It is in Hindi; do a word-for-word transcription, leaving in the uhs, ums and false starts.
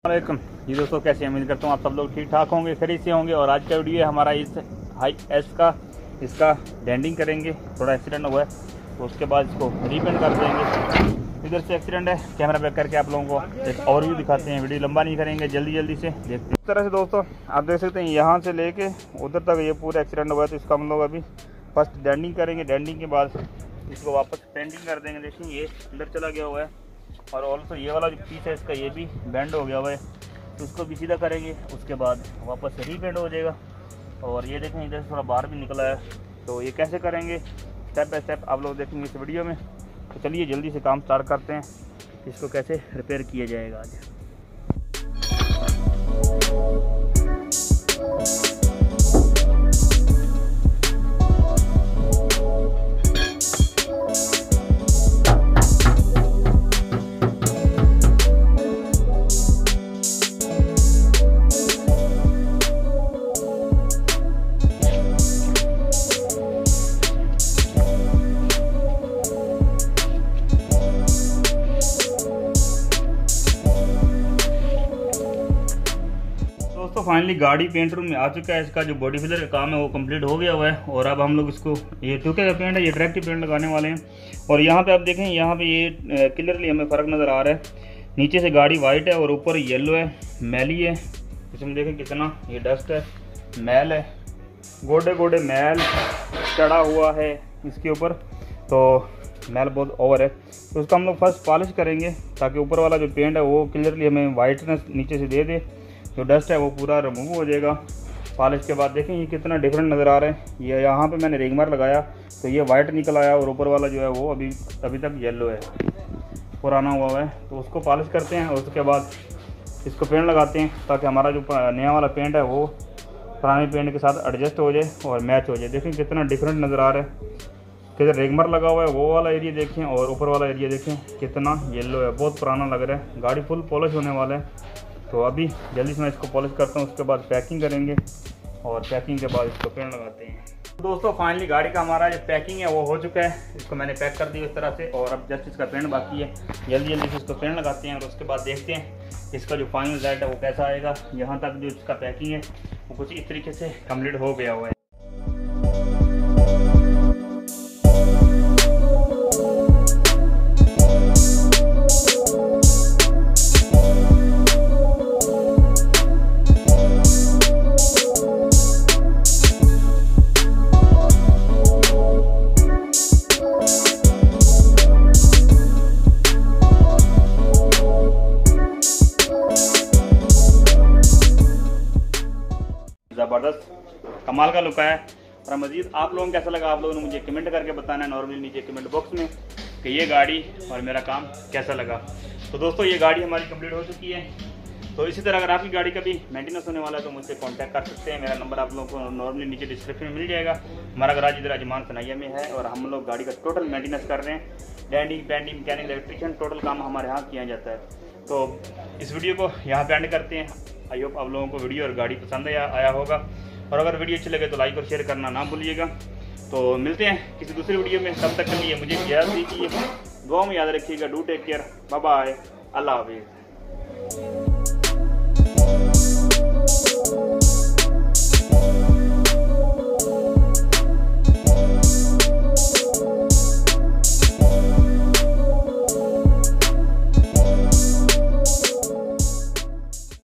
वालेकुम जी दोस्तों, कैसे उम्मीद करता हूँ आप सब लोग ठीक ठाक होंगे, खरीद से होंगे। और आज का वीडियो है हमारा इस हाई एस का, इसका डेंडिंग करेंगे। थोड़ा एक्सीडेंट हुआ है तो उसके बाद इसको रीपेंट कर देंगे। इधर से एक्सीडेंट है, कैमरा बैक करके आप लोगों को एक ओवरव्यू दिखाते हैं। वीडियो लंबा नहीं करेंगे, जल्दी जल्दी से देखते हैं। इस तरह से दोस्तों आप देख सकते हैं, यहाँ से लेके उधर तक ये पूरा एक्सीडेंट हुआ है। तो इसका हम लोग अभी फर्स्ट डेंडिंग करेंगे। डेंडिंग के बाद इसको वापस पेंटिंग कर देंगे। देखिए ये अंदर चला गया हुआ है, और ऑल्सो ये वाला जो पीस है इसका ये भी बेंड हो गया हुआ है, तो इसको भी सीधा करेंगे। उसके बाद वापस रीपेंट हो जाएगा। और ये देखें इधर से थोड़ा बाहर भी निकला है, तो ये कैसे करेंगे स्टेप बाय स्टेप आप लोग देखेंगे इस वीडियो में। तो चलिए जल्दी से काम स्टार्ट करते हैं, इसको कैसे रिपेयर किया जाएगा आज। तो फाइनली गाड़ी पेंट रूम में आ चुका है। इसका जो बॉडी फिलर का काम है वो कंप्लीट हो गया हुआ है। और अब हम लोग इसको, ये टूके का पेंट है, ये डायरेक्ट पेंट लगाने वाले हैं। और यहाँ पे आप देखें, यहाँ पे ये क्लियरली हमें फ़र्क नज़र आ रहा है। नीचे से गाड़ी वाइट है और ऊपर येलो है, मैली है। इसमें देखें कितना ये डस्ट है, मैल है, गोडे गोडे मैल चढ़ा हुआ है इसके ऊपर, तो मैल बहुत ओवर है। तो उसका हम लोग फर्स्ट पॉलिश करेंगे, ताकि ऊपर वाला जो पेंट है वो क्लियरली हमें वाइटनेस नीचे से दे दे। जो डस्ट है वो पूरा रिमूव हो जाएगा पॉलिश के बाद। देखें ये कितना डिफरेंट नज़र आ रहा है। ये यहाँ पे मैंने रेगमार लगाया तो ये वाइट निकल आया, और ऊपर वाला जो है वो अभी अभी तक येलो है, पुराना हुआ है। तो उसको पॉलिश करते हैं और उसके बाद इसको पेंट लगाते हैं, ताकि हमारा जो नया वाला पेंट है वो पुराने पेंट के साथ एडजस्ट हो जाए और मैच हो जाए। देखें कितना डिफरेंट नज़र आ रहा है। किधर रेगमार लगा हुआ है वो वाला एरिया देखें, और ऊपर वाला एरिया देखें कितना येलो है, बहुत पुराना लग रहा है। गाड़ी फुल पॉलिश होने वाला है। तो अभी जल्दी से मैं इसको पॉलिश करता हूँ, उसके बाद पैकिंग करेंगे, और पैकिंग के बाद इसको पेंट लगाते हैं। तो दोस्तों फाइनली गाड़ी का हमारा जो पैकिंग है वो हो चुका है। इसको मैंने पैक कर दिया इस तरह से, और अब जस्ट इसका पेंट बाकी है। जल्दी जल्दी से इसको पेंट लगाते हैं, और उसके बाद देखते हैं इसका जो फाइनल रिजल्ट है वो कैसा आएगा। यहाँ तक जो इसका पैकिंग है वो कुछ इस तरीके से कम्प्लीट हो गया हुआ है। ज़बरदस्त कमाल का लुक है। और मज़ीद आप लोगों को कैसा लगा, आप लोगों ने मुझे कमेंट करके बताना है नॉर्मली नीचे कमेंट बॉक्स में, कि ये गाड़ी और मेरा काम कैसा लगा। तो दोस्तों ये गाड़ी हमारी कंप्लीट हो चुकी है। तो इसी तरह अगर आपकी गाड़ी का भी मेंटेनेंस होने वाला है तो मुझसे कांटेक्ट कर सकते हैं। मेरा नंबर आप लोगों को नॉर्मली नीचे डिस्क्रिप्शन में मिल जाएगा। हमारा गराज इधर अजमान सनाइया में है, और हम लोग गाड़ी का टोटल मेंटेनेंस कर रहे हैं। Denting, painting, mechanic, electrician, total काम हमारे यहाँ किया जाता है। तो इस वीडियो को यहाँ पे एंड करते हैं। आई होप आप लोगों को वीडियो और गाड़ी पसंद आया आया होगा, और अगर वीडियो अच्छी लगे तो लाइक और शेयर करना ना भूलिएगा। तो मिलते हैं किसी दूसरी वीडियो में, तब तक के लिए मुझे इजाज़त दीजिए। दुआ में याद रखिएगा। Do take care, bye bye, अल्लाह हाफिज़।